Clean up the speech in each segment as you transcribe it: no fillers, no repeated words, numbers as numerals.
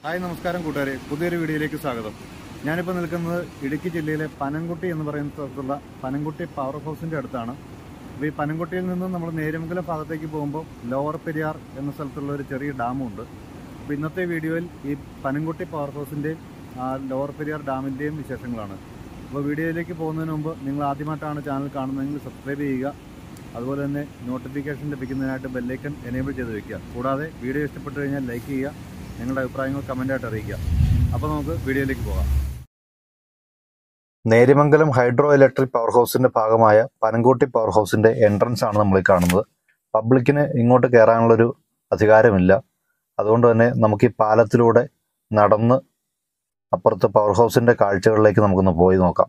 Hi നമസ്കാരം കൂട്ടുകാരെ, പുതിയൊരു വീഡിയോയിലേക്ക് സ്വാഗതം. ഞാനിപ്പോൾ നിൽക്കുന്നത് ഇടുക്കി ജില്ലയിലെ പനംകുട്ടി എന്ന് പറയുന്ന സ്ഥലത്തുള്ള പനംകുട്ടി പവർ ഹൗസിൻ്റെ അടുത്താണ്. അപ്പോൾ ഈ പനംകുട്ടിയിൽ നിന്നും നമ്മൾ നേര്യമംഗലം ഭാഗത്തേക്ക് പോകുമ്പോൾ ലോവർ പെരിയാർ എന്ന സ്ഥലത്തുള്ള ഒരു ചെറിയ ഡാമുണ്ട്. അപ്പോൾ ഇന്നത്തെ വീഡിയോയിൽ ഈ പനംകുട്ടി പവർ ഹൗസിൻ്റെയും ലോവർ പെരിയാർ ഡാമിൻ്റെയും വിശേഷങ്ങളാണ്. അപ്പോൾ വീഡിയോയിലേക്ക് പോകുന്നതിന് മുമ്പ് നിങ്ങൾ ആദ്യമായിട്ടാണ് ചാനൽ കാണുന്നതെങ്കിൽ സബ്സ്ക്രൈബ് ചെയ്യുക. അതുപോലെ തന്നെ നോട്ടിഫിക്കേഷൻ ലഭിക്കുന്നതിനായിട്ട് ബെല്ലൈക്കൺ എനേബിൾ ചെയ്ത് വയ്ക്കുക. കൂടാതെ വീഡിയോ ഇഷ്ടപ്പെട്ടു കഴിഞ്ഞാൽ ലൈക്ക് ചെയ്യുക, നിങ്ങളുടെ അഭിപ്രായങ്ങൾ കമൻ്റായിട്ട് അറിയിക്കുക. അപ്പോൾ നമുക്ക് വീഡിയോയിലേക്ക് പോകാം. നേര്യമംഗലം ഹൈഡ്രോ ഇലക്ട്രിക് പവർ ഹൗസിന്റെ ഭാഗമായ പനംകുട്ടി പവർ ഹൗസിന്റെ എൻട്രൻസ് ആണ് നമ്മൾ കാണുന്നത്. പബ്ലിക്കിന് ഇങ്ങോട്ട് കയറാനുള്ളൊരു അധികാരമില്ല. അതുകൊണ്ട് തന്നെ നമുക്ക് ഈ പാലത്തിലൂടെ നടന്ന് അപ്പുറത്ത് പവർ ഹൗസിന്റെ കാഴ്ചകളിലേക്ക് നമുക്കൊന്ന് പോയി നോക്കാം.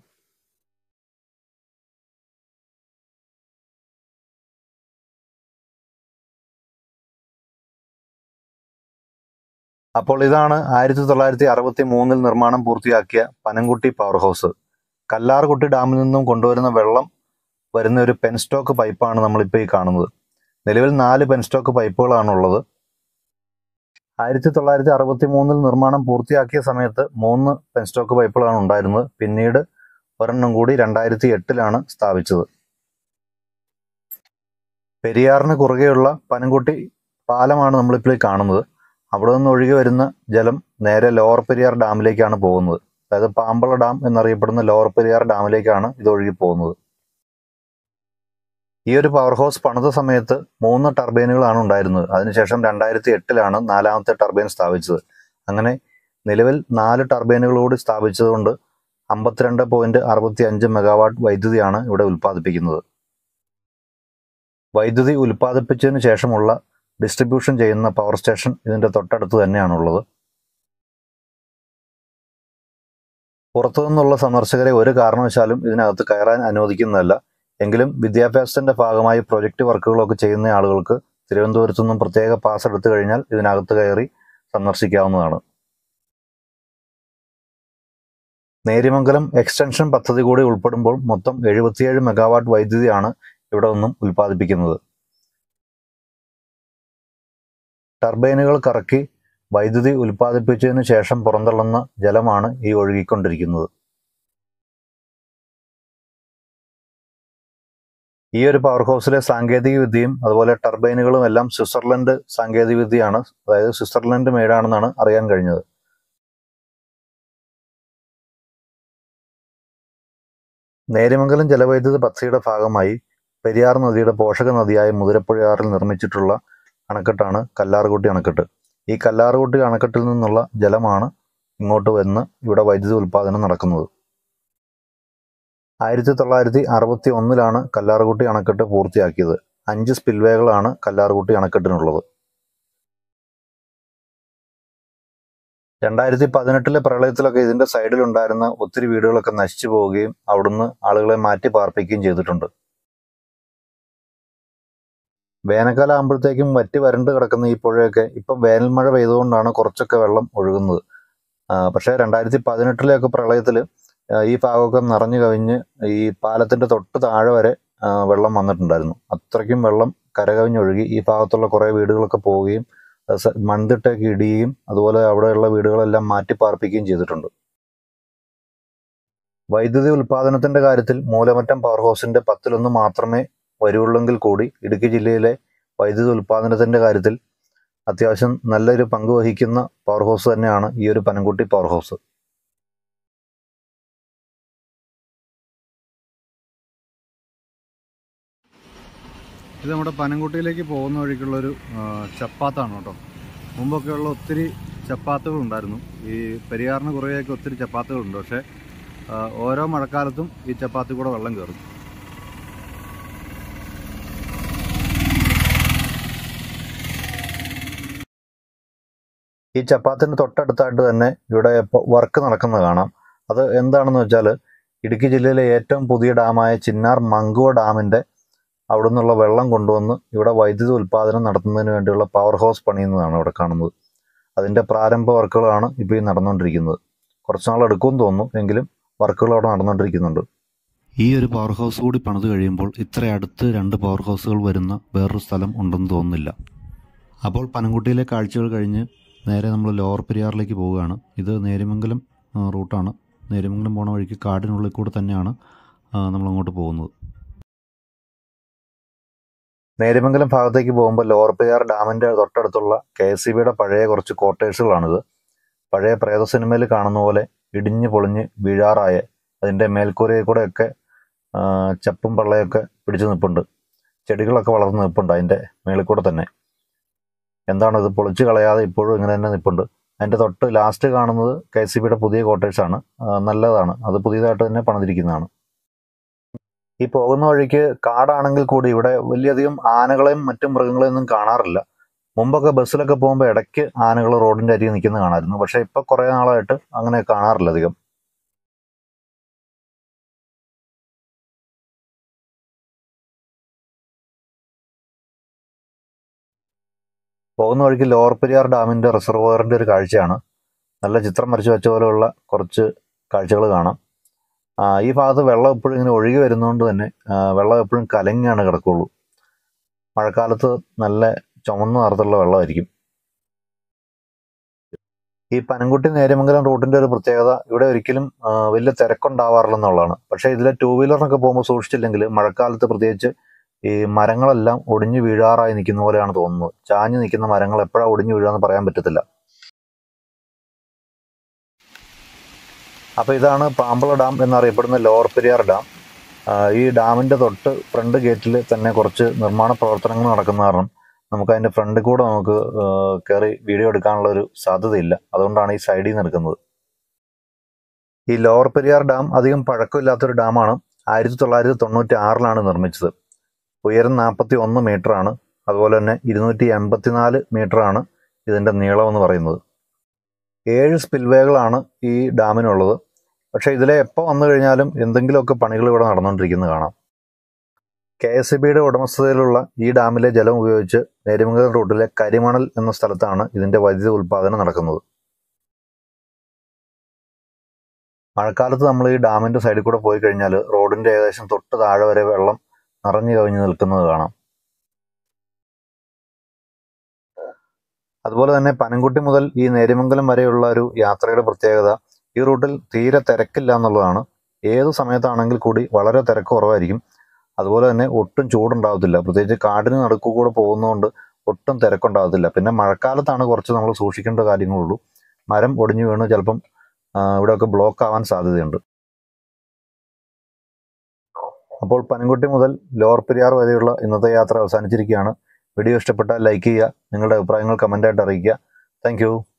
അപ്പോൾ ഇതാണ് 1963 നിർമ്മാണം പൂർത്തിയാക്കിയ പനംകുട്ടി പവർ ഹൗസ്. കല്ലാർകുട്ടി ഡാമിൽ നിന്നും കൊണ്ടുവരുന്ന വെള്ളം വരുന്ന ഒരു പെൻസ്റ്റോക്ക് പൈപ്പാണ് നമ്മളിപ്പോൾ ഈ കാണുന്നത്. നിലവിൽ 4 പെൻസ്റ്റോക്ക് പൈപ്പുകളാണുള്ളത്. 1963 നിർമ്മാണം പൂർത്തിയാക്കിയ സമയത്ത് 3 പെൻസ്റ്റോക്ക് പൈപ്പുകളാണ് ഉണ്ടായിരുന്നത്. പിന്നീട് ഒരെണ്ണം കൂടി 2008 സ്ഥാപിച്ചത്. പെരിയാറിന് കുറുകെയുള്ള പനംകുട്ടി പാലമാണ് നമ്മളിപ്പോൾ കാണുന്നത്. അവിടെ നിന്ന് ഒഴുകി വരുന്ന ജലം നേരെ ലോവർ പെരിയാർ ഡാമിലേക്കാണ് പോകുന്നത്. അതായത് പാമ്പള ഡാം എന്നറിയപ്പെടുന്ന ലോവർ പെരിയാർ ഡാമിലേക്കാണ് ഇത് ഒഴുകി പോകുന്നത്. ഈ ഒരു പവർ ഹൗസ് പണിത സമയത്ത് 3 ടർബൈനുകളാണ് ഉണ്ടായിരുന്നത്. അതിനുശേഷം 2008 4ാമത്തെ ടർബൈൻ സ്ഥാപിച്ചത്. അങ്ങനെ നിലവിൽ 4 ടർബൈനുകൾ കൂടി സ്ഥാപിച്ചതുകൊണ്ട് 52.65 മെഗാവാട്ട് വൈദ്യുതിയാണ് ഇവിടെ ഉൽപ്പാദിപ്പിക്കുന്നത്. വൈദ്യുതി ഉൽപ്പാദിപ്പിച്ചതിന് ശേഷമുള്ള ഡിസ്ട്രിബ്യൂഷൻ ചെയ്യുന്ന പവർ സ്റ്റേഷൻ ഇതിൻ്റെ തൊട്ടടുത്ത് തന്നെയാണുള്ളത്. പുറത്തു നിന്നുള്ള സന്ദർശകരെ ഒരു കാരണവശാലും ഇതിനകത്ത് കയറാൻ അനുവദിക്കുന്നതല്ല. എങ്കിലും വിദ്യാഭ്യാസത്തിന്റെ ഭാഗമായി പ്രൊജക്റ്റ് വർക്കുകളൊക്കെ ചെയ്യുന്ന ആളുകൾക്ക് തിരുവനന്തപുരത്തു നിന്നും പ്രത്യേക പാസ് എടുത്തു കഴിഞ്ഞാൽ ഇതിനകത്ത് കയറി സന്ദർശിക്കാവുന്നതാണ്. നേര്യമംഗലം എക്സ്റ്റൻഷൻ പദ്ധതി കൂടി ഉൾപ്പെടുമ്പോൾ മൊത്തം 77 മെഗാവാട്ട് വൈദ്യുതിയാണ് ഇവിടെ നിന്നും ഉൽപ്പാദിപ്പിക്കുന്നത്. ടർബൈനുകൾ കറക്കി വൈദ്യുതി ഉൽപ്പാദിപ്പിച്ചതിനു ശേഷം പുറന്തള്ളുന്ന ജലമാണ് ഈ ഒഴുകിക്കൊണ്ടിരിക്കുന്നത്. ഈ ഒരു പവർ ഹൗസിലെ സാങ്കേതിക വിദ്യയും അതുപോലെ ടർബൈനുകളും എല്ലാം സ്വിറ്റ്സർലൻഡ് സാങ്കേതിക വിദ്യയാണ്. അതായത് സ്വിറ്റ്സർലൻഡ് മെയ്ഡാണെന്നാണ് അറിയാൻ കഴിഞ്ഞത്. നേര്യമംഗലം ജലവൈദ്യുത പദ്ധതിയുടെ ഭാഗമായി പെരിയാർ നദിയുടെ പോഷക നദിയായ മുതിരപ്പുഴയാറിൽ നിർമ്മിച്ചിട്ടുള്ള അണക്കെട്ടാണ് കല്ലാർകുട്ടി അണക്കെട്ട്. ഈ കല്ലാർകുട്ടി അണക്കെട്ടിൽ നിന്നുള്ള ജലമാണ് ഇങ്ങോട്ട് വന്ന് ഇവിടെ വൈദ്യുതി ഉൽപ്പാദനം നടക്കുന്നത്. 1961 കല്ലാർകുട്ടി അണക്കെട്ട് പൂർത്തിയാക്കിയത്. 5 സ്പിൽവേകളാണ് കല്ലാർകുട്ടി അണക്കെട്ടിനുള്ളത്. 2018 പ്രളയത്തിലൊക്കെ ഇതിന്റെ സൈഡിലുണ്ടായിരുന്ന ഒത്തിരി വീടുകളൊക്കെ നശിച്ചു പോവുകയും അവിടുന്ന് ആളുകളെ മാറ്റി പാർപ്പിക്കുകയും ചെയ്തിട്ടുണ്ട്. വേനൽക്കാലം ആകുമ്പോഴത്തേക്കും വറ്റി വരണ്ട് കിടക്കുന്ന ഈ പുഴയൊക്കെ ഇപ്പം വേനൽ മഴ പെയ്തുകൊണ്ടാണ് കുറച്ചൊക്കെ വെള്ളം ഒഴുകുന്നത്. പക്ഷേ 2018 പ്രളയത്തിൽ ഈ ഭാഗമൊക്കെ നിറഞ്ഞു കവിഞ്ഞ് ഈ പാലത്തിൻ്റെ തൊട്ട് താഴെ വരെ വെള്ളം വന്നിട്ടുണ്ടായിരുന്നു. അത്രയ്ക്കും വെള്ളം കരകവിഞ്ഞൊഴുകി ഈ ഭാഗത്തുള്ള കുറേ വീടുകളൊക്കെ പോവുകയും മൺതിട്ടയൊക്കെ ഇടുകയും അതുപോലെ അവിടെയുള്ള വീടുകളെല്ലാം മാറ്റി പാർപ്പിക്കുകയും ചെയ്തിട്ടുണ്ട്. വൈദ്യുതി ഉൽപ്പാദനത്തിൻ്റെ കാര്യത്തിൽ മൂലമറ്റം പവർ ഹൗസിൻ്റെ 10-1 മാത്രമേ വരുള്ളെങ്കിൽ കൂടി ഇടുക്കി ജില്ലയിലെ വൈദ്യുതി ഉൽപ്പാദനത്തിൻ്റെ കാര്യത്തിൽ അത്യാവശ്യം നല്ലൊരു പങ്ക് വഹിക്കുന്ന പവർ ഹൗസ് തന്നെയാണ് ഈ ഒരു പനംകുട്ടി പവർ ഹൗസ്. ഇത് നമ്മുടെ പനംകുട്ടിയിലേക്ക് പോകുന്ന വഴിക്കുള്ളൊരു ചപ്പാത്താണ് കേട്ടോ. മുമ്പൊക്കെയുള്ള ഒത്തിരി ചപ്പാത്തുകളുണ്ടായിരുന്നു. ഈ പെരിയാറിന് കുറേയൊക്കെ ഒത്തിരി ചപ്പാത്തുകളുണ്ട്. പക്ഷേ ഓരോ മഴക്കാലത്തും ഈ ചപ്പാത്തി കൂടെ വെള്ളം കയറും. ഈ ചപ്പാത്തിന് തൊട്ടടുത്തായിട്ട് തന്നെ ഇവിടെ വർക്ക് നടക്കുന്നത് കാണാം. അത് എന്താണെന്ന് വെച്ചാൽ ഇടുക്കി ജില്ലയിലെ ഏറ്റവും പുതിയ ഡാമായ ചിന്നാർ മങ്കുവ ഡാമിൻ്റെ അവിടെ നിന്നുള്ള വെള്ളം കൊണ്ടുവന്ന് ഇവിടെ വൈദ്യുതി ഉൽപ്പാദനം നടത്തുന്നതിന് വേണ്ടിയുള്ള പവർ ഹൗസ് പണിയുന്നതാണ് ഇവിടെ കാണുന്നത്. അതിൻ്റെ പ്രാരംഭ വർക്കുകളാണ് ഇപ്പോൾ ഈ നടന്നുകൊണ്ടിരിക്കുന്നത്. കുറച്ച് നാൾ എടുക്കുമെന്ന് തോന്നുന്നു, എങ്കിലും വർക്കുകൾ അവിടെ നടന്നുകൊണ്ടിരിക്കുന്നുണ്ട്. ഈ ഒരു പവർ ഹൗസ് കൂടി പണിത് കഴിയുമ്പോൾ ഇത്ര അടുത്ത് 2 പവർ ഹൗസുകൾ വരുന്ന വേറൊരു സ്ഥലം ഉണ്ടെന്ന് തോന്നുന്നില്ല. അപ്പോൾ പനംകുട്ടിയിലെ കാഴ്ചകൾ കഴിഞ്ഞ് നേരെ നമ്മൾ ലോവർ പെരിയാറിലേക്ക് പോവുകയാണ്. ഇത് നേര്യമംഗലം റൂട്ടാണ്. നേര്യമംഗലം പോണ വഴിക്ക് കാടിനുള്ളിൽ കൂടെ തന്നെയാണ് നമ്മളങ്ങോട്ട് പോകുന്നത്. നേര്യമംഗലം ഭാഗത്തേക്ക് പോകുമ്പോൾ ലോവർ പെരിയാർ ഡാമിൻ്റെ തൊട്ടടുത്തുള്ള KSEBയുടെ പഴയ കുറച്ച് ക്വാർട്ടേഴ്സുകളാണിത്. പഴയ പ്രേത സിനിമയിൽ കാണുന്ന പോലെ ഇടിഞ്ഞ് പൊളിഞ്ഞ് വീഴാറായ അതിൻ്റെ മേൽക്കൂരയിൽ കൂടെയൊക്കെ ചപ്പും പള്ളയൊക്കെ പിടിച്ച് നിൽപ്പുണ്ട്. ചെടികളൊക്കെ വളർന്ന് നിൽപ്പുണ്ട് അതിൻ്റെ മേളിൽ കൂടെ തന്നെ. എന്താണിത് പൊളിച്ച് കളയാതെ ഇപ്പോഴും ഇങ്ങനെ തന്നെ നിൽപ്പുണ്ട്. അതിൻ്റെ തൊട്ട് ലാസ്റ്റ് കാണുന്നത് KSEBയുടെ പുതിയ ക്വാർട്ടേഴ്സാണ്. നല്ലതാണ്, അത് പുതിയതായിട്ട് തന്നെ പണിതിരിക്കുന്നതാണ്. ഈ പോകുന്ന വഴിക്ക് കാടാണെങ്കിൽ കൂടി ഇവിടെ വലിയധികം ആനകളെയും മറ്റു മൃഗങ്ങളെയും ഒന്നും കാണാറില്ല. മുമ്പൊക്കെ ബസ്സിലൊക്കെ പോകുമ്പോൾ ഇടയ്ക്ക് ആനകൾ റോഡിൻ്റെ അരികിൽ നിൽക്കുന്നത് കാണാമായിരുന്നു. പക്ഷേ ഇപ്പോൾ കുറേ നാളായിട്ട് അങ്ങനെ കാണാറില്ല അധികം. പോകുന്ന വഴിക്ക് ലോവർ പെരിയാർ ഡാമിൻ്റെ റിസർവോയറിൻ്റെ ഒരു കാഴ്ചയാണ്. നല്ല ചിത്രം വരച്ച് വെച്ച പോലെയുള്ള കുറച്ച് കാഴ്ചകൾ കാണാം. ഈ ഭാഗത്ത് വെള്ളം എപ്പോഴും ഇങ്ങനെ ഒഴുകി വരുന്നതുകൊണ്ട് തന്നെ വെള്ളം എപ്പോഴും കലങ്ങിയാണ് കിടക്കുള്ളൂ. മഴക്കാലത്ത് നല്ല ചുമന്ന നിറത്തിലുള്ള വെള്ളമായിരിക്കും. ഈ പനംകുട്ടി നേര്യമംഗലം റൂട്ടിൻ്റെ ഒരു പ്രത്യേകത ഇവിടെ ഒരിക്കലും വലിയ തിരക്കുണ്ടാവാറില്ലെന്നുള്ളതാണ്. പക്ഷേ ഇതിലെ 2 വീലറിനൊക്കെ പോകുമ്പോൾ സൂക്ഷിച്ചില്ലെങ്കിൽ മഴക്കാലത്ത് പ്രത്യേകിച്ച് ഈ മരങ്ങളെല്ലാം ഒടിഞ്ഞു വീഴാറായി നിൽക്കുന്ന പോലെയാണ് തോന്നുന്നത്. ചാഞ്ഞു നിൽക്കുന്ന മരങ്ങൾ എപ്പോഴാണ് ഒടിഞ്ഞു വീഴാന്ന് പറയാൻ പറ്റത്തില്ല. അപ്പോൾ ഇതാണ് പാമ്പള ഡാം എന്നറിയപ്പെടുന്ന ലോവർ പെരിയാർ ഡാം. ഈ ഡാമിൻ്റെ തൊട്ട് ഫ്രണ്ട് ഗേറ്റിൽ തന്നെ കുറച്ച് നിർമ്മാണ പ്രവർത്തനങ്ങൾ നടക്കുന്ന കാരണം നമുക്ക് അതിൻ്റെ ഫ്രണ്ടിൽ കൂടെ നമുക്ക് കയറി വീഡിയോ എടുക്കാനുള്ള ഒരു സാധ്യതയില്ല. അതുകൊണ്ടാണ് ഈ സൈഡിൽ നിന്ന് എടുക്കുന്നത്. ഈ ലോവർ പെരിയാർ ഡാം അധികം പഴക്കമില്ലാത്തൊരു ഡാമാണ്. 1996 നിർമ്മിച്ചത്. ഉയരം 41 മീറ്ററാണ്. അതുപോലെ തന്നെ 284 മീറ്ററാണ് ഇതിൻ്റെ നീളമെന്ന് പറയുന്നത്. 7 സ്പിൽവേകളാണ് ഈ ഡാമിനുള്ളത്. പക്ഷേ ഇതിലെ എപ്പോൾ വന്നു കഴിഞ്ഞാലും എന്തെങ്കിലുമൊക്കെ പണികൾ ഇവിടെ നടന്നുകൊണ്ടിരിക്കുന്നത് കാണാം. KSEBയുടെ ഉടമസ്ഥതയിലുള്ള ഈ ഡാമിലെ ജലം ഉപയോഗിച്ച് നേര്യമംഗലം റൂട്ടിലെ കരിമണൽ എന്ന സ്ഥലത്താണ് ഇതിൻ്റെ വൈദ്യുതി ഉൽപ്പാദനം നടക്കുന്നത്. മഴക്കാലത്ത് നമ്മൾ ഈ ഡാമിൻ്റെ സൈഡിൽ കൂടെ പോയി കഴിഞ്ഞാൽ റോഡിൻ്റെ ഏകദേശം തൊട്ട് താഴെ വരെ വെള്ളം നിറഞ്ഞു കവിഞ്ഞ് നിൽക്കുന്നത് കാണാം. അതുപോലെ തന്നെ പനംകുട്ടി മുതൽ ഈ നേര്യമംഗലം വരെയുള്ള ഒരു യാത്രയുടെ പ്രത്യേകത ഈ റൂട്ടിൽ തീരെ തിരക്കില്ല എന്നുള്ളതാണ്. ഏത് സമയത്താണെങ്കിൽ കൂടി വളരെ തിരക്ക് കുറവായിരിക്കും. അതുപോലെ തന്നെ ഒട്ടും ചൂടുണ്ടാവത്തില്ല. പ്രത്യേകിച്ച് കാടിന് നടുക്കു കൂടെ പോകുന്നതുകൊണ്ട് ഒട്ടും തിരക്കുണ്ടാകത്തില്ല. പിന്നെ മഴക്കാലത്താണ് കുറച്ച് നമ്മൾ സൂക്ഷിക്കേണ്ട കാര്യങ്ങളുള്ളൂ. മരം ഒടിഞ്ഞു വീണ് ചിലപ്പം ഇവിടെയൊക്കെ ബ്ലോക്ക് ആവാൻ സാധ്യതയുണ്ട്. അപ്പോൾ പനംകുട്ടി മുതൽ ലോവർ പെരിയാർ വരെയുള്ള ഇന്നത്തെ യാത്ര അവസാനിച്ചിരിക്കുകയാണ്. വീഡിയോ ഇഷ്ടപ്പെട്ടാൽ ലൈക്ക് ചെയ്യുക. നിങ്ങളുടെ അഭിപ്രായങ്ങൾ കമൻ്റായിട്ട് അറിയിക്കുക. താങ്ക്